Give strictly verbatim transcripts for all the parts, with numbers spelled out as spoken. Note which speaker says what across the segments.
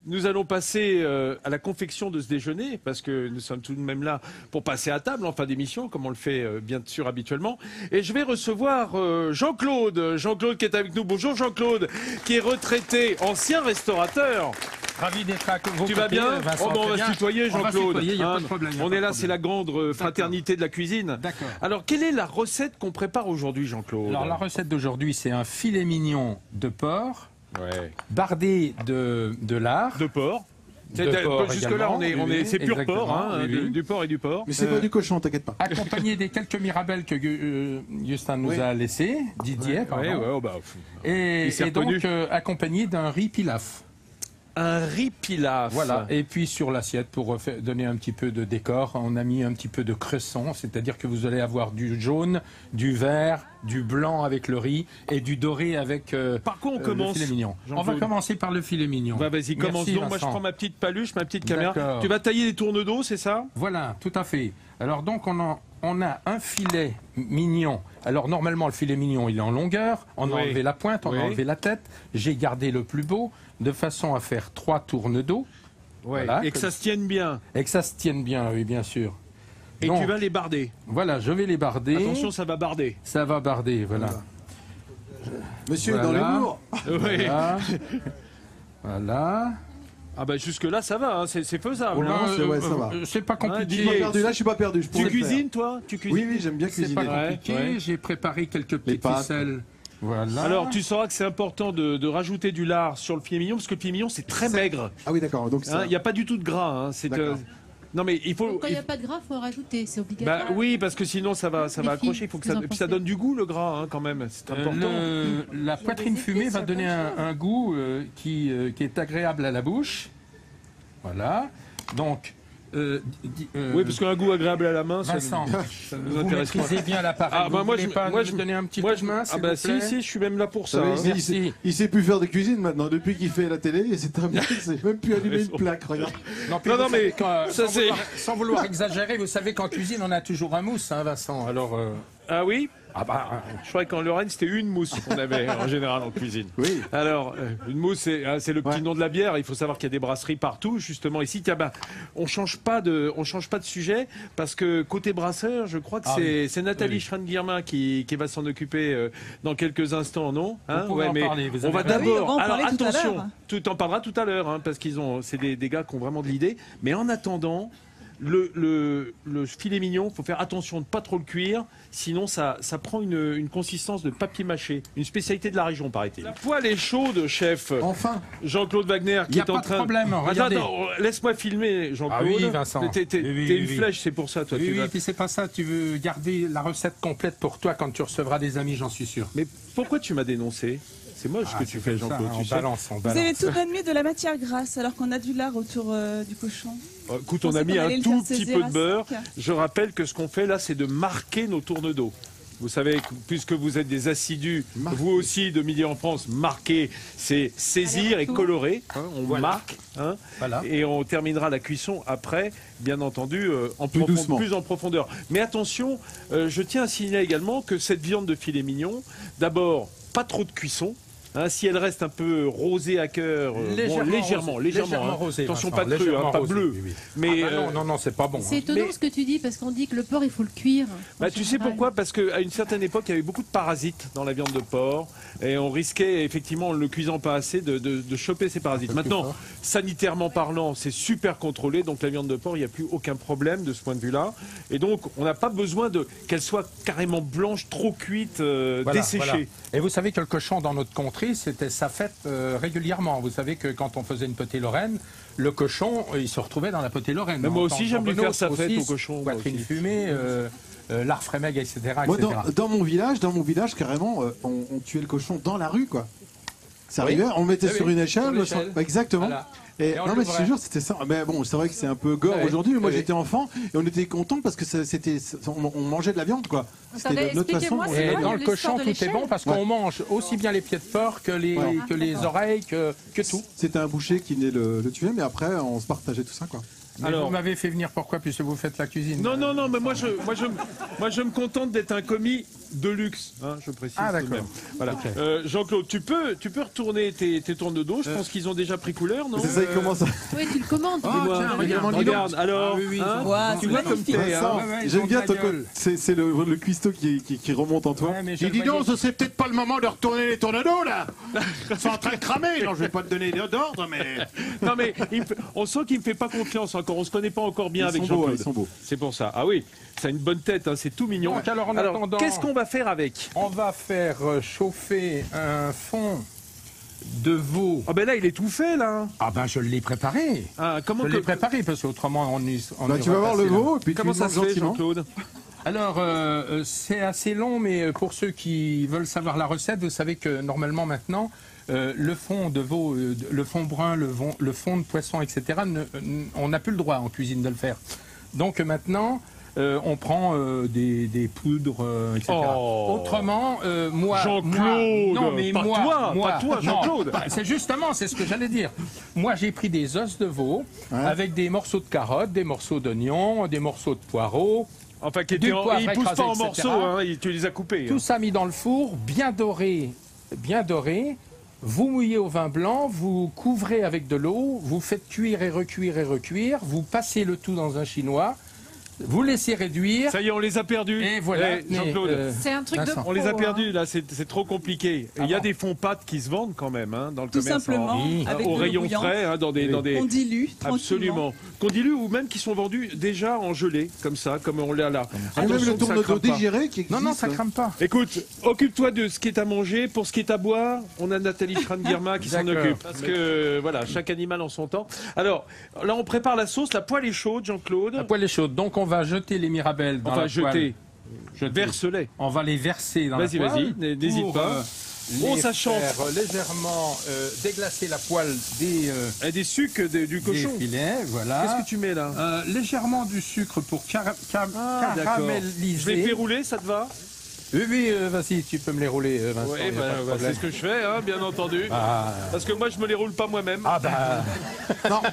Speaker 1: Nous allons passer euh, à la confection de ce déjeuner, parce que nous sommes tout de même là pour passer à table en fin d'émission, comme on le fait euh, bien sûr habituellement. Et je vais recevoir euh, Jean-Claude, Jean-Claude qui est avec nous. Bonjour Jean-Claude, qui est retraité, ancien restaurateur.
Speaker 2: Ravi d'être à vos
Speaker 1: Tu
Speaker 2: côtés,
Speaker 1: vas bien?
Speaker 2: Vincent,
Speaker 1: Oh, bon, on va
Speaker 2: bien.
Speaker 1: se tutoyer, Jean-Claude.
Speaker 2: Hein,
Speaker 1: on est là, c'est la grande euh, fraternité de la cuisine.
Speaker 2: D'accord.
Speaker 1: Alors, quelle est la recette qu'on prépare aujourd'hui, Jean-Claude?
Speaker 2: Alors, la recette d'aujourd'hui, c'est un filet mignon de porc,
Speaker 1: ouais.
Speaker 2: bardé de, de lard.
Speaker 1: De porc. Jusque-là, on est, on est, c'est pur porc, hein, oui, oui. Du, du porc et du porc.
Speaker 3: Mais c'est euh, pas du cochon, t'inquiète pas.
Speaker 2: Accompagné des quelques mirabelles que euh, Justin nous oui. a laissés, Didier,
Speaker 1: ouais,
Speaker 2: pardon.
Speaker 1: Ouais, ouais, oh bah,
Speaker 2: et, et donc euh, accompagné d'un riz pilaf.
Speaker 1: Un riz pilaf.
Speaker 2: Voilà. Et puis sur l'assiette, pour donner un petit peu de décor, on a mis un petit peu de cresson, c'est-à-dire que vous allez avoir du jaune, du vert, du blanc avec le riz et du doré avec euh,
Speaker 1: par quoi on
Speaker 2: euh,
Speaker 1: commence,
Speaker 2: le filet mignon. On va commencer par le filet mignon.
Speaker 1: Bah, vas-y, commence donc. Moi, je prends ma petite paluche, ma petite caméra. Tu vas tailler des tournes d'eau, c'est ça?
Speaker 2: Voilà, tout à fait. Alors donc, on a, on a un filet mignon. Alors normalement, le filet mignon, il est en longueur. On oui. a enlevé la pointe, on oui. a enlevé la tête. J'ai gardé le plus beau, de façon à faire trois tournes d'eau.
Speaker 1: Ouais. Voilà, et que, que ça se tienne bien.
Speaker 2: Et que ça se tienne bien, oui, bien sûr.
Speaker 1: Et donc, tu vas les barder.
Speaker 2: Voilà, je vais les barder.
Speaker 1: Attention, ça va barder.
Speaker 2: Ça va barder, voilà.
Speaker 3: voilà. Monsieur voilà. Dans l'humour.
Speaker 2: Voilà. Voilà.
Speaker 1: Ah bah jusque là ça va, hein. c'est faisable.
Speaker 3: Oh non,
Speaker 1: hein.
Speaker 3: c'est ouais, euh,
Speaker 2: pas compliqué.
Speaker 3: Hein, perdu, là je suis pas perdu. Je
Speaker 1: tu cuisines toi? Tu cuisines?
Speaker 3: Oui oui, j'aime bien cuisiner.
Speaker 2: C'est pas compliqué. Ouais, ouais. J'ai préparé quelques petites ficelles. Voilà.
Speaker 1: Alors tu sauras que c'est important de, de rajouter du lard sur le filet mignon parce que le filet mignon c'est très maigre.
Speaker 3: Ah oui d'accord. Donc il
Speaker 1: n'y hein, a pas du tout de gras. Hein. C'est euh... non mais il faut.
Speaker 4: Donc, quand il n'y a pas de gras, il faut rajouter, c'est obligatoire.
Speaker 1: Bah, oui parce que sinon ça va ça va accrocher. Il faut que ça, puis ça donne du goût le gras hein, quand même. C'est important.
Speaker 2: Euh, le, la poitrine fumée va donner un, un goût euh, qui euh, qui est agréable à la bouche. Voilà. Donc. Euh,
Speaker 1: euh, oui, parce qu'un goût agréable à la main,
Speaker 2: Vincent,
Speaker 1: ça, ça nous intéresse.
Speaker 2: Vous maîtrisez bien l'appareil.
Speaker 1: Ah, bah, moi, je,
Speaker 2: pas
Speaker 1: moi, je
Speaker 2: donner un petit
Speaker 1: moi,
Speaker 2: coup de main,
Speaker 1: ah bah si, si, je suis même là pour ça.
Speaker 3: Oui,
Speaker 1: hein.
Speaker 3: il, sait, il sait plus faire de cuisine maintenant. Depuis qu'il fait la télé, c'est terminé. C'est même plus allumer une plaque. Regarde.
Speaker 1: Non, non, non mais
Speaker 2: quand, euh, ça, sans, vouloir, sans vouloir exagérer, vous savez qu'en cuisine, on a toujours un mousse, hein, Vincent. Alors. Euh...
Speaker 1: Ah oui.
Speaker 2: Ah bah,
Speaker 1: je croyais qu'en Lorraine, c'était une mousse qu'on avait en général en cuisine.
Speaker 3: Oui.
Speaker 1: Alors, euh, une mousse, c'est hein, le petit
Speaker 3: ouais.
Speaker 1: nom de la bière. Il faut savoir qu'il y a des brasseries partout, justement. Ici, tiens, bah, on change pas de, on change pas de sujet parce que côté brasseur, je crois que ah, c'est oui. Nathalie oui. Schrein-Guirmin qui, qui va s'en occuper euh, dans quelques instants, non hein
Speaker 2: ouais, mais parler,
Speaker 1: on va d'abord.
Speaker 4: Oui,
Speaker 1: alors attention,
Speaker 4: tu
Speaker 1: en parleras tout à l'heure, hein, parce qu'ils ont, c'est des, des gars qui ont vraiment de l'idée. Mais en attendant. Le, le, le filet mignon, il faut faire attention de ne pas trop le cuire, sinon ça, ça prend une, une consistance de papier mâché. Une spécialité de la région, paraît-il. La poêle est chaude, chef.
Speaker 3: Enfin.
Speaker 1: Jean-Claude Wagner qui est en train.
Speaker 2: Il n'y a pas de problème, regardez.
Speaker 1: Attends, laisse-moi filmer, Jean-Claude.
Speaker 2: Ah oui, Vincent.
Speaker 1: T'es oui, oui, une oui. flèche, c'est pour ça, toi.
Speaker 2: Oui,
Speaker 1: tu
Speaker 2: oui,
Speaker 1: vas...
Speaker 2: puis c'est pas ça. Tu veux garder la recette complète pour toi quand tu recevras des amis, j'en suis sûr.
Speaker 1: Mais pourquoi tu m'as dénoncé? C'est moche ce
Speaker 2: ah,
Speaker 1: que tu fais, Jean-Claude.
Speaker 2: On balance, on balance.
Speaker 5: Vous avez tout de même mis de la matière grasse alors qu'on a du lard autour euh, du cochon.
Speaker 1: Oh, écoute, on a mis un tout petit peu de beurre. Je rappelle que ce qu'on fait là, c'est de marquer nos tournes d'eau. Vous savez, puisque vous êtes des assidus, marquer. Vous aussi de Midi en France, marquer, c'est saisir et colorer. Hein, on voilà. marque. Hein, voilà. Et on terminera la cuisson après, bien entendu, euh, en
Speaker 3: plus,
Speaker 1: profond, plus en profondeur. Mais attention, euh, je tiens à signaler également que cette viande de filet mignon, d'abord, pas trop de cuisson. Hein, si elle reste un peu rosée à cœur, euh,
Speaker 2: légèrement,
Speaker 1: bon, légèrement,
Speaker 2: rosé,
Speaker 1: légèrement,
Speaker 2: légèrement
Speaker 1: hein.
Speaker 2: rosé,
Speaker 1: Attention,
Speaker 2: Vincent,
Speaker 1: pas creux, hein, pas bleu.
Speaker 2: Oui, oui.
Speaker 1: Mais
Speaker 2: ah bah non, non, non, c'est pas bon.
Speaker 4: C'est
Speaker 2: hein.
Speaker 4: étonnant
Speaker 1: mais...
Speaker 4: ce que tu dis parce qu'on dit que le porc il faut le cuire.
Speaker 1: Bah, tu sais pourquoi? Parce qu'à une certaine époque, il y avait beaucoup de parasites dans la viande de porc et on risquait effectivement, en ne le cuisant pas assez, de, de, de choper ces parasites. Maintenant, sanitairement parlant, c'est super contrôlé, donc la viande de porc, il n'y a plus aucun problème de ce point de vue-là. Et donc, on n'a pas besoin de qu'elle soit carrément blanche, trop cuite, euh, voilà, desséchée. Voilà.
Speaker 2: Et vous savez que le cochon dans notre contrée, c'était sa fête euh, régulièrement. Vous savez que quand on faisait une potée lorraine, le cochon, il se retrouvait dans la potée lorraine.
Speaker 1: Mais moi aussi, j'aime lui faire sa fête au cochon.
Speaker 2: Poitrine fumée, euh, euh, lard frémègue, et cetera,
Speaker 3: moi,
Speaker 2: et cetera.
Speaker 3: Dans, dans mon village, dans mon village, carrément, euh, on, on tuait le cochon dans la rue, quoi. Ça arrivait, oui. on le mettait oui, sur oui, une échelle. Sur exactement. Voilà. Et, et non mais je te jure c'était ça. Mais bon c'est vrai que c'est un peu gore ouais, aujourd'hui. Mais moi ouais. j'étais enfant et on était content parce que c'était on, on mangeait de la viande quoi.
Speaker 4: C'était notre façon.
Speaker 2: Et dans le cochon tout est bon parce qu'on ouais. mange aussi bien les pieds de porc que les ouais. que les oreilles que que tout.
Speaker 3: C'était un boucher qui venait le, le tuer mais après on se partageait tout ça quoi.
Speaker 2: Mais alors, vous m'avez fait venir pourquoi puisque vous faites la cuisine.
Speaker 1: Non non non mais moi je moi je moi je me contente d'être un commis de luxe, hein, je précise.
Speaker 2: Ah,
Speaker 1: tout de
Speaker 2: d'accord.
Speaker 1: même. Voilà.
Speaker 2: Okay.
Speaker 1: Euh, Jean-Claude, tu peux, tu peux retourner tes, tes tournes d'eau. Je pense qu'ils ont déjà pris couleur, non?
Speaker 3: C'est ça, il commence à.
Speaker 4: Oui, tu le commandes.
Speaker 2: Oh,
Speaker 1: Dis-moi,
Speaker 2: tiens,
Speaker 1: regarde,
Speaker 2: regarde,
Speaker 1: regarde. Alors,
Speaker 2: Ah, oui, oui,
Speaker 1: hein,
Speaker 2: ils ont-
Speaker 5: Ouais,
Speaker 1: tu
Speaker 5: c'est
Speaker 1: vois comme
Speaker 5: magnifique.
Speaker 1: t'es, hein.
Speaker 3: Vincent,
Speaker 2: ouais, ouais, ils
Speaker 3: j'aime
Speaker 2: ont
Speaker 3: bien
Speaker 2: de
Speaker 3: ton
Speaker 2: la
Speaker 3: co-
Speaker 2: gueule.
Speaker 3: c'est c'est le, le cuistot qui, qui, qui remonte en toi.
Speaker 2: Ouais, mais je
Speaker 6: Et dis
Speaker 2: le
Speaker 6: donc,
Speaker 2: voyais-
Speaker 6: ce serait peut-être pas le moment de retourner les tournes d'eau là. Ils sont en train de cramer. Non, je vais pas te donner d'ordre, mais.
Speaker 1: Non mais il me fait- on sent qu'il me fait pas confiance encore. On se connaît pas encore bien
Speaker 3: Ils
Speaker 1: avec
Speaker 3: sont beaux,
Speaker 1: Jean-Claude.
Speaker 3: ils sont beaux.
Speaker 1: C'est pour ça. Ah oui, ça a une bonne tête. Hein, c'est tout mignon.
Speaker 2: Donc, alors, en attendant-
Speaker 1: qu'est-ce qu'on va faire avec?
Speaker 2: On va faire euh, chauffer un fond de veau.
Speaker 1: Ah ben là, il est tout fait là.
Speaker 2: Ah ben je l'ai préparé.
Speaker 1: Ah, comment
Speaker 2: Je
Speaker 1: que-
Speaker 2: l'ai préparé parce qu'autrement on y on
Speaker 3: Bah,
Speaker 2: y
Speaker 3: tu vas voir le
Speaker 2: repasse, là.
Speaker 3: veau et puis
Speaker 1: Comment
Speaker 3: tu
Speaker 1: ça
Speaker 3: le
Speaker 1: se
Speaker 3: manges
Speaker 1: fait,
Speaker 3: gentiment.
Speaker 1: Jean-Claude?
Speaker 2: Alors, euh, euh, c'est assez long, mais euh, pour ceux qui veulent savoir la recette, vous savez que normalement maintenant, euh, le fond de veau, euh, le fond brun, le, von- le fond de poisson, et cetera, ne- euh, on n'a plus le droit en cuisine de le faire. Donc euh, maintenant, euh, on prend euh, des, des poudres, euh, et cetera.
Speaker 1: Oh.
Speaker 2: Autrement, euh, moi,
Speaker 1: Jean-Claude,
Speaker 2: moi- non mais
Speaker 1: pas
Speaker 2: moi,
Speaker 1: toi,
Speaker 2: moi,
Speaker 1: pas toi,
Speaker 2: non,
Speaker 1: Jean-Claude.
Speaker 2: bah, c'est justement, c'est ce que j'allais dire. Moi, j'ai pris des os de veau
Speaker 3: Ouais.
Speaker 2: avec des morceaux de carottes, des morceaux d'oignons, des morceaux de poireaux.
Speaker 1: Enfin, qui
Speaker 2: Du
Speaker 1: était en...
Speaker 2: poivre
Speaker 1: il pousse
Speaker 2: écrasé,
Speaker 1: pas en
Speaker 2: et cetera.
Speaker 1: morceaux. Hein, il- tu les as coupés.
Speaker 2: Tout
Speaker 1: hein.
Speaker 2: ça mis dans le four, bien doré, bien doré. Vous mouillez au vin blanc, vous couvrez avec de l'eau, vous faites cuire et recuire et recuire, vous passez le tout dans un chinois, vous laissez réduire.
Speaker 1: Ça y est, on les a perdus.
Speaker 2: Et voilà.
Speaker 1: Eh, Jean-Claude.
Speaker 2: Mais, euh,
Speaker 4: C'est un truc de
Speaker 2: Vincent.
Speaker 4: pro.
Speaker 1: On les a
Speaker 4: hein.
Speaker 1: perdus là, c'est c'est trop compliqué. Et Il y a
Speaker 2: bon
Speaker 1: des fonds pâtes qui se vendent quand même hein, dans le
Speaker 5: Tout
Speaker 1: commerce.
Speaker 5: simplement,
Speaker 1: en-
Speaker 2: Oui.
Speaker 5: avec
Speaker 1: au
Speaker 5: de l'eau
Speaker 1: rayon
Speaker 5: bouillante.
Speaker 1: frais, hein, dans des, dans des...
Speaker 5: On dilue tranquillement.
Speaker 1: Absolument. Qu'on dilue ou même qui sont vendus déjà en gelée, comme ça, comme on l'a là.
Speaker 3: Et même
Speaker 1: Attention
Speaker 3: le
Speaker 1: que ça
Speaker 3: tourne d'eau
Speaker 1: crame pas.
Speaker 3: digéré qui existe.
Speaker 2: Non, non, ça crame pas.
Speaker 1: Écoute, occupe-toi de ce qui est à manger. Pour ce qui est à boire, on a Nathalie Schran-Guerma qui s'en
Speaker 2: D'accord.
Speaker 1: occupe. Parce que, euh, voilà, chaque animal en son temps. Alors, là, on prépare la sauce. La poêle est chaude, Jean-Claude.
Speaker 2: La poêle est chaude, donc on va jeter les mirabelles dans
Speaker 1: Enfin,
Speaker 2: la poêle.
Speaker 1: jeter.
Speaker 2: Jeter.
Speaker 1: Verse-les.
Speaker 2: On va les verser dans la
Speaker 1: Vas-y,
Speaker 2: poêle.
Speaker 1: vas-y, n- n'hésite
Speaker 2: pour,
Speaker 1: pas.
Speaker 2: euh,
Speaker 1: Oh,
Speaker 2: les
Speaker 1: ça chante.
Speaker 2: faire légèrement euh, déglacer la poêle des, euh,
Speaker 1: Et des sucres de- du
Speaker 2: des
Speaker 1: cochon.
Speaker 2: filets, voilà.
Speaker 1: Qu'est-ce que tu mets là
Speaker 2: Euh, légèrement du sucre pour cara- ca-
Speaker 1: Ah, d'accord.
Speaker 2: caraméliser.
Speaker 1: Je les fais rouler, ça te va?
Speaker 2: Oui, oui, euh, vas-y, tu peux me les rouler, euh, Vincent.
Speaker 1: Oui,
Speaker 2: y a pas de
Speaker 1: c'est
Speaker 2: problème.
Speaker 1: ce que je fais, hein, bien entendu.
Speaker 2: Ah,
Speaker 1: Parce que moi, je me les roule pas moi-même.
Speaker 2: ah bah,
Speaker 3: Non,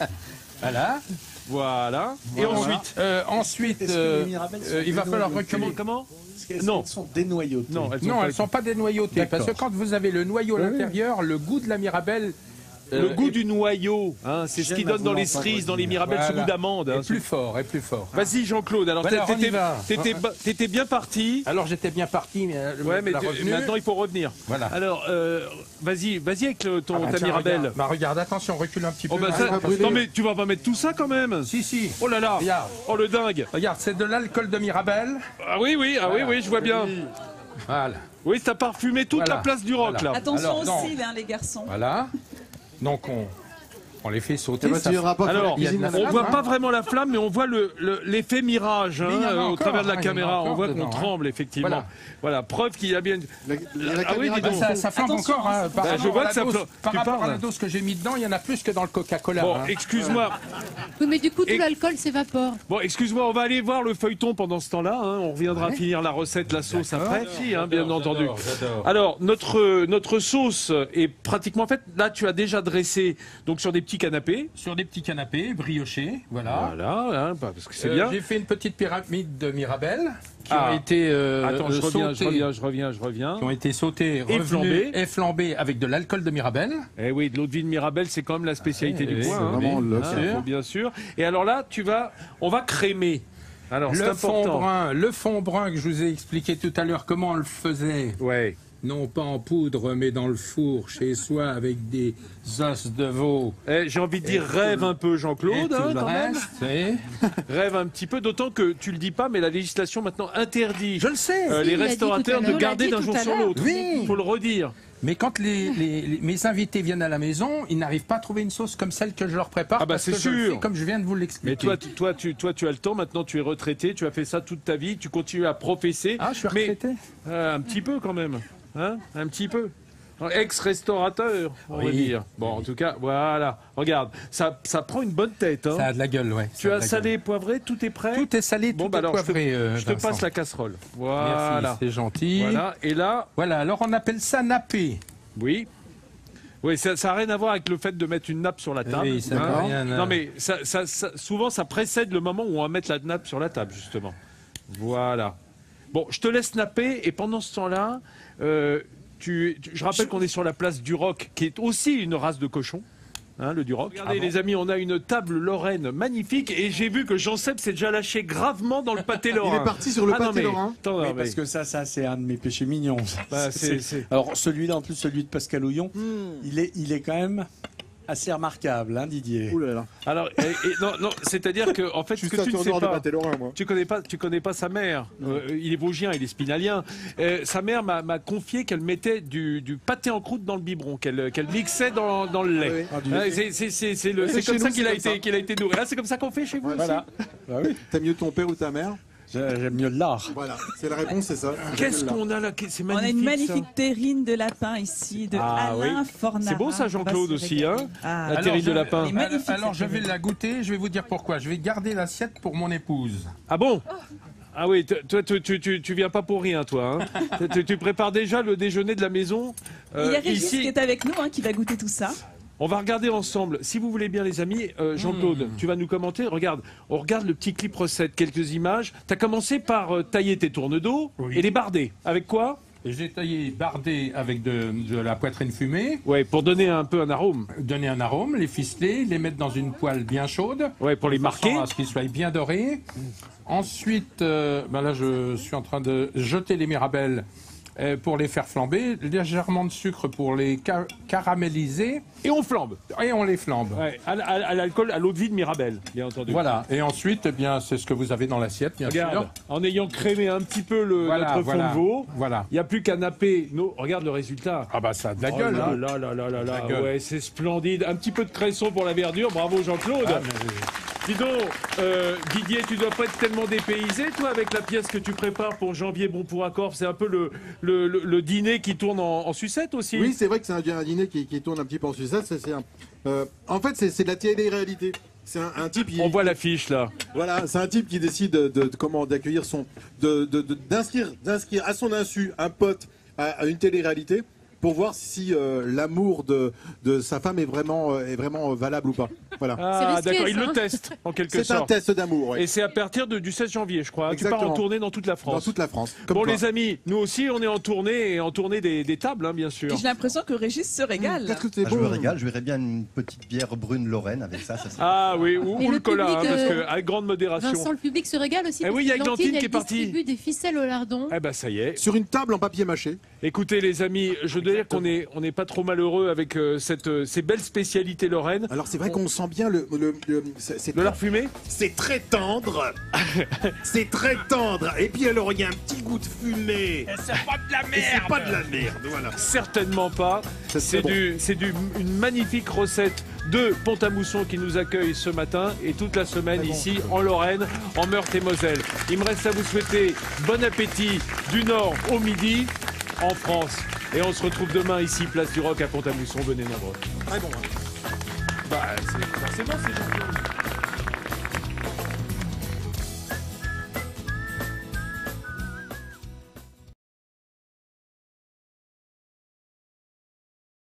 Speaker 2: voilà.
Speaker 1: Voilà. Et
Speaker 2: Voilà.
Speaker 1: ensuite
Speaker 2: Euh, ensuite,
Speaker 7: Est-ce que
Speaker 2: euh,
Speaker 7: les mirabelles sont
Speaker 2: euh, il va falloir
Speaker 7: dénoyautées
Speaker 2: reculer.
Speaker 1: Comment
Speaker 7: Est-ce qu'elles
Speaker 1: Non.
Speaker 7: sont dénoyautées?
Speaker 1: Non, elles sont
Speaker 2: Non,
Speaker 1: pas-
Speaker 2: elles ne sont pas dénoyautées.
Speaker 7: D'accord.
Speaker 2: Parce que quand vous avez le noyau à l'intérieur, le goût de la mirabelle
Speaker 1: Le
Speaker 2: euh,
Speaker 1: goût
Speaker 2: est-
Speaker 1: du noyau, hein, c'est ce
Speaker 7: J'aime
Speaker 1: qui donne
Speaker 7: à
Speaker 1: dans les
Speaker 7: vouloir
Speaker 1: cerises, dans les
Speaker 7: dire.
Speaker 1: mirabelles, ce
Speaker 2: Voilà.
Speaker 1: goût d'amande.
Speaker 2: est
Speaker 1: hein.
Speaker 2: plus fort, est plus fort.
Speaker 1: Vas-y, Jean-Claude. Alors,
Speaker 2: Voilà,
Speaker 1: t'é-
Speaker 2: on y
Speaker 1: t'étais
Speaker 2: va.
Speaker 1: t'étais ba- t'étais bien parti.
Speaker 2: Alors j'étais bien parti, mais euh,
Speaker 1: Ouais, mais
Speaker 2: la
Speaker 1: tu-
Speaker 2: revenue-
Speaker 1: maintenant, il faut revenir.
Speaker 2: Voilà.
Speaker 1: Alors, euh, vas-y, vas-y avec le- ton,
Speaker 2: Ah bah
Speaker 1: ta
Speaker 2: tiens,
Speaker 1: mirabelle.
Speaker 2: Regarde, bah, regarde, attention, recule un petit peu.
Speaker 1: Oh, bah,
Speaker 2: Hein,
Speaker 1: ça-
Speaker 3: va brûler.
Speaker 1: non, mais tu vas pas mettre tout ça quand même.
Speaker 2: Si, si.
Speaker 1: Oh là là.
Speaker 2: Regarde.
Speaker 1: Oh le dingue.
Speaker 2: Regarde, c'est de l'alcool de mirabelle.
Speaker 1: Ah oui, oui, ah oui,
Speaker 2: Voilà.
Speaker 1: oui, je vois bien.
Speaker 2: Voilà.
Speaker 1: Oui, t'as parfumé toute
Speaker 2: Voilà.
Speaker 1: la place du rock
Speaker 2: Voilà.
Speaker 1: là.
Speaker 5: Attention
Speaker 2: Alors, non.
Speaker 5: aussi, hein, les garçons.
Speaker 2: Voilà. Donc on, on les fait sauter.
Speaker 3: eh ben,
Speaker 2: ça
Speaker 3: tu viendras pas faire la
Speaker 1: Alors,
Speaker 3: cuisine
Speaker 2: il y a de la
Speaker 1: on
Speaker 3: là-bas.
Speaker 1: voit
Speaker 2: hein.
Speaker 1: pas vraiment la flamme, mais on voit le- le- l'effet mirage hein,
Speaker 2: Mais il y en a
Speaker 1: euh, au
Speaker 2: encore,
Speaker 1: travers de la
Speaker 2: hein, il y en a
Speaker 1: caméra. On
Speaker 2: encore
Speaker 1: voit qu'on
Speaker 2: dedans, hein.
Speaker 1: tremble effectivement.
Speaker 2: Voilà.
Speaker 1: Voilà. preuve qu'il y a bien.
Speaker 3: La- la- la
Speaker 1: Ah oui,
Speaker 3: caméra
Speaker 1: dis
Speaker 2: Bah,
Speaker 1: donc.
Speaker 2: ça, ça flambe
Speaker 5: Attention,
Speaker 2: encore. Hein, par
Speaker 1: Bah, je
Speaker 2: rapport,
Speaker 1: vois
Speaker 2: à,
Speaker 1: que
Speaker 2: la
Speaker 1: ça
Speaker 2: dose,
Speaker 1: flambe.
Speaker 2: par
Speaker 1: Tu
Speaker 2: rapport
Speaker 1: parles.
Speaker 2: à la dose que j'ai mis dedans, il y en a plus que dans le Coca-Cola.
Speaker 1: Bon,
Speaker 2: hein.
Speaker 1: excuse-moi.
Speaker 4: Oui, mais du coup, tout
Speaker 1: Et-
Speaker 4: l'alcool s'évapore.
Speaker 1: Bon, excuse-moi, on va aller voir le feuilleton pendant ce temps-là. hein. On reviendra
Speaker 2: Ouais.
Speaker 1: finir la recette, la sauce
Speaker 2: D'accord.
Speaker 1: après. Si, hein, bien
Speaker 2: J'adore,
Speaker 1: entendu.
Speaker 2: j'adore, j'adore.
Speaker 1: Alors, notre, notre sauce est pratiquement faite. Là, tu as déjà dressé donc sur des petits canapés.
Speaker 2: Sur des petits canapés briochés, voilà.
Speaker 1: Voilà, hein, parce que c'est
Speaker 2: Euh,
Speaker 1: bien.
Speaker 2: J'ai fait une petite pyramide de mirabelles qui
Speaker 1: Ah.
Speaker 2: ont été euh,
Speaker 1: Attends, je
Speaker 2: euh,
Speaker 1: reviens, je
Speaker 2: sautées-
Speaker 1: reviens, je reviens, je reviens.
Speaker 2: qui ont été sautées,
Speaker 1: Et
Speaker 2: revenues
Speaker 1: flambées.
Speaker 2: et flambées avec de l'alcool de mirabelle.
Speaker 1: Eh oui, de l'eau de vie de Mirabelle, c'est quand même la spécialité
Speaker 2: Ah,
Speaker 1: du
Speaker 2: oui,
Speaker 1: coin.
Speaker 2: c'est
Speaker 1: hein.
Speaker 3: vraiment le-
Speaker 1: Hein,
Speaker 2: bien sûr.
Speaker 1: faut bien sûr. Et alors là, tu vas, on va crémer. Alors c'est
Speaker 2: Le fond
Speaker 1: important.
Speaker 2: brun, le fond brun que je vous ai expliqué tout à l'heure comment on le faisait,
Speaker 1: Ouais.
Speaker 2: non pas en poudre mais dans le four chez soi avec des os de veau.
Speaker 1: Eh, J'ai envie de dire rêve un peu,
Speaker 2: Et
Speaker 1: Jean-Claude,
Speaker 2: tout
Speaker 1: hein,
Speaker 2: le
Speaker 1: quand même.
Speaker 2: reste, c'est-
Speaker 1: Rêve un petit peu, d'autant que tu le dis pas, mais la législation maintenant interdit
Speaker 2: Je le sais.
Speaker 1: euh,
Speaker 4: Si,
Speaker 1: les
Speaker 4: il l'a dit
Speaker 1: restaurateurs
Speaker 4: tout à
Speaker 1: de
Speaker 4: l'heure.
Speaker 1: garder
Speaker 4: Il l'a
Speaker 1: d'un
Speaker 4: dit
Speaker 1: jour
Speaker 4: tout à
Speaker 1: sur
Speaker 4: l'heure.
Speaker 1: l'autre.
Speaker 2: Oui.
Speaker 1: Faut le redire.
Speaker 2: Mais quand les, les- les- mes invités viennent à la maison, ils n'arrivent pas à trouver une sauce comme celle que je leur prépare.
Speaker 1: Ah bah,
Speaker 2: parce
Speaker 1: c'est
Speaker 2: que je le
Speaker 1: sûr.
Speaker 2: fais comme je viens de vous l'expliquer.
Speaker 1: Mais toi, tu- toi, tu, toi, tu as le temps. Maintenant, tu es retraité. Tu as fait ça toute ta vie. Tu continues à professer.
Speaker 2: Ah, je suis
Speaker 1: Mais-
Speaker 2: retraité.
Speaker 1: Euh, un petit peu quand même, hein, un petit peu. Ex-restaurateur, on va
Speaker 2: Oui.
Speaker 1: dire. Bon, en tout cas, voilà. Regarde, ça, ça prend une bonne tête. Hein.
Speaker 2: Ça a de la gueule, ouais.
Speaker 1: Tu
Speaker 2: ça a
Speaker 1: as
Speaker 2: de la
Speaker 1: salé, poivré, tout est prêt.
Speaker 2: gueule. Tout est salé,
Speaker 1: Bon,
Speaker 2: tout
Speaker 1: bah
Speaker 2: est
Speaker 1: alors, je te-
Speaker 2: poivré. euh,
Speaker 1: Je te
Speaker 2: Vincent.
Speaker 1: passe la casserole.
Speaker 2: Merci,
Speaker 1: Voilà.
Speaker 2: c'est gentil. Voilà.
Speaker 1: Voilà. Et là,
Speaker 2: alors on appelle ça napper.
Speaker 1: oui. Oui, ça n'a rien à voir avec le fait de mettre une nappe sur la table.
Speaker 2: Oui, ça n'a
Speaker 1: hein.
Speaker 2: rien à-
Speaker 1: Non, mais ça, ça- ça- souvent, ça précède le moment où on va mettre la nappe sur la table, justement. Voilà. Bon, je te laisse napper et pendant ce temps-là, euh, tu, tu- je rappelle qu'on est sur la place du Roc, qui est aussi une race de cochon. Hein, le Duroc. Regardez, ah bon les amis, on a une table lorraine magnifique et j'ai vu que Jean-Seb s'est déjà lâché gravement dans le pâté lorrain.
Speaker 3: Il est parti sur le
Speaker 1: ah,
Speaker 3: pâté
Speaker 1: non, mais,
Speaker 3: lorrain.
Speaker 1: Attends,
Speaker 7: oui,
Speaker 1: non, mais...
Speaker 7: parce que ça, ça c'est un de mes péchés mignons.
Speaker 1: Bah, c'est, c'est...
Speaker 7: Alors celui-là, en plus, celui de Pascal Houillon, mm. il, est, il est quand même assez remarquable, hein, Didier.
Speaker 3: Ouh là là.
Speaker 1: Alors, et, et, non, non, c'est-à-dire que en fait, ce que tu ne sais pas,
Speaker 3: lorrain, moi.
Speaker 1: tu connais pas, tu connais pas sa mère. Euh, il est vosgien, il est spinalien. Euh, sa mère m'a, m'a confié qu'elle mettait du, du pâté en croûte dans le biberon, qu'elle, qu'elle mixait dans, dans le lait.
Speaker 3: Ah, oui.
Speaker 1: Ah, c'est, c'est, c'est, c'est, le, c'est comme ça qu'il a été, qu'il a été nourri. Ah, c'est comme ça qu'on fait chez vous.
Speaker 7: Voilà. Bah oui.
Speaker 3: T'aimes mieux ton père ou ta mère?
Speaker 7: J'aime mieux l'art.
Speaker 3: Voilà, c'est la réponse, c'est ça.
Speaker 1: Qu'est-ce qu'on a là? C'est magnifique.
Speaker 5: On a une magnifique
Speaker 1: ça.
Speaker 5: terrine de lapin ici, de
Speaker 1: Ah,
Speaker 5: Alain
Speaker 1: oui.
Speaker 5: Fornara.
Speaker 1: C'est beau ça, Jean-Claude
Speaker 5: On va se
Speaker 1: aussi, hein
Speaker 5: régaler. Ah.
Speaker 1: La terrine de
Speaker 2: je-
Speaker 1: lapin.
Speaker 5: Elle est magnifique,
Speaker 2: Alors, alors,
Speaker 5: cette
Speaker 2: je vais
Speaker 5: terrine.
Speaker 2: la goûter, je vais vous dire pourquoi. Je vais garder l'assiette pour mon épouse.
Speaker 1: Ah bon? Ah oui, t- toi, tu, tu, tu, tu viens pas pour rien, toi. Hein. tu, tu prépares déjà le déjeuner de la maison. Euh,
Speaker 5: Il y a Régis
Speaker 1: ici,
Speaker 5: qui est avec nous, hein, qui va goûter tout ça.
Speaker 1: on va regarder ensemble. Si vous voulez bien, les amis, euh, Jean-Claude,
Speaker 2: Mmh.
Speaker 1: tu vas nous commenter. Regarde, on regarde le petit clip recette, quelques images. Tu as commencé par euh, tailler tes tournes d'eau
Speaker 2: Oui.
Speaker 1: et les barder. Avec quoi?
Speaker 2: Et j'ai taillé, bardé avec de, de la poitrine fumée,
Speaker 1: Ouais, pour donner un peu un arôme.
Speaker 2: donner un arôme, les ficeler, les mettre dans une poêle bien chaude.
Speaker 1: Ouais, pour les
Speaker 2: de façon
Speaker 1: marquer.
Speaker 2: à ce qu'ils soient bien dorés. Ensuite, euh, ben là, je suis en train de jeter les mirabelles euh, pour les faire flamber, légèrement de sucre pour les ca- caraméliser,
Speaker 1: Et on flambe.
Speaker 2: et on les flambe.
Speaker 1: Ouais, à, à- à l'alcool, à l'eau de vie de Mirabelle, bien entendu.
Speaker 2: Voilà. Et ensuite, eh bien, c'est ce que vous avez dans l'assiette, bien
Speaker 1: Regarde,
Speaker 2: sûr.
Speaker 1: en ayant crémé un petit peu le,
Speaker 2: Voilà,
Speaker 1: notre
Speaker 2: voilà.
Speaker 1: fond de veau,
Speaker 2: Voilà.
Speaker 1: il n'y a plus qu'à napper. nos- Regarde le résultat.
Speaker 2: Ah bah ça a de la
Speaker 1: Oh
Speaker 2: gueule.
Speaker 1: là
Speaker 2: hein.
Speaker 1: là là là là là,
Speaker 2: La gueule.
Speaker 1: ouais, c'est splendide. Un petit peu de cresson pour la verdure, bravo Jean-Claude.
Speaker 2: Ah, mais-
Speaker 1: Dis donc, euh, Didier, tu dois pas être tellement dépaysé, toi, avec la pièce que tu prépares pour janvier Bon pour Accord. C'est un peu le, le, le- le dîner qui tourne en, en sucette aussi.
Speaker 3: Oui, c'est vrai que c'est un, un dîner qui, qui tourne un petit peu en sucette. C'est, c'est un- euh, en fait, c'est, c'est de la télé-réalité. C'est un, un type.
Speaker 1: On
Speaker 3: il-
Speaker 1: voit l'affiche là.
Speaker 3: Voilà, c'est un type qui décide de, de- de- comment d'accueillir son, de, de- de- d'inscrire, d'inscrire à son insu un pote à, à une télé-réalité pour voir si euh, l'amour de, de sa femme est vraiment, euh, est vraiment valable ou pas. Voilà.
Speaker 1: Ah,
Speaker 4: risqué,
Speaker 1: d'accord, il
Speaker 4: ça,
Speaker 1: le
Speaker 4: hein.
Speaker 1: teste en quelque
Speaker 3: C'est un
Speaker 1: sorte.
Speaker 3: test d'amour, ouais,
Speaker 1: Et c'est à partir de, du seize janvier, je crois. Tu pars
Speaker 3: Exactement.
Speaker 1: en tournée dans toute la
Speaker 3: dans
Speaker 1: France.
Speaker 3: toute la France. Comme
Speaker 1: Bon,
Speaker 3: toi.
Speaker 1: les amis, nous aussi, on est en tournée et en tournée des, des tables, hein, bien sûr.
Speaker 5: Et j'ai l'impression que Régis se régale.
Speaker 3: Qu'est-ce que c'est
Speaker 8: Ah,
Speaker 3: bon.
Speaker 8: je me régale, je verrais bien une petite bière brune lorraine avec ça. ça serait-
Speaker 1: Ah oui, ou,
Speaker 4: Et
Speaker 1: ou
Speaker 4: le
Speaker 1: le cola, hein,
Speaker 4: public,
Speaker 1: parce
Speaker 4: euh,
Speaker 1: que avec grande modération.
Speaker 4: Vincent, le public se régale aussi.
Speaker 1: Eh
Speaker 4: parce
Speaker 1: oui, il y a
Speaker 4: que
Speaker 1: Glantine qui
Speaker 4: elle
Speaker 1: est partie.
Speaker 4: distribue des ficelles au lardon.
Speaker 1: Eh ben ça y est.
Speaker 3: Sur une table en papier mâché.
Speaker 1: Écoutez les amis, je dois dire qu'on est on n'est pas trop malheureux avec euh, cette euh, ces belles spécialités lorraines.
Speaker 3: Alors c'est vrai qu'on sent bien le, le, le- c'est, c'est
Speaker 1: De la fumée.
Speaker 6: C'est très tendre. C'est très tendre. Et puis alors, il y a un petit goût de fumée.
Speaker 2: C'est pas de la
Speaker 6: Et c'est pas de la merde, voilà.
Speaker 1: Certainement pas.
Speaker 3: Ça, c'est
Speaker 1: C'est
Speaker 3: bon.
Speaker 1: du c'est du une magnifique recette de Pont-à-Mousson qui nous accueille ce matin et toute la semaine ici en Lorraine, en Meurthe et Moselle. Il me reste à vous souhaiter bon appétit du nord au midi en France. Et on se retrouve demain ici, place du Roc à Pont-à-Mousson. Venez nombreux.
Speaker 3: Très bon. hein.
Speaker 1: Bah, c'est forcément c'est gentil.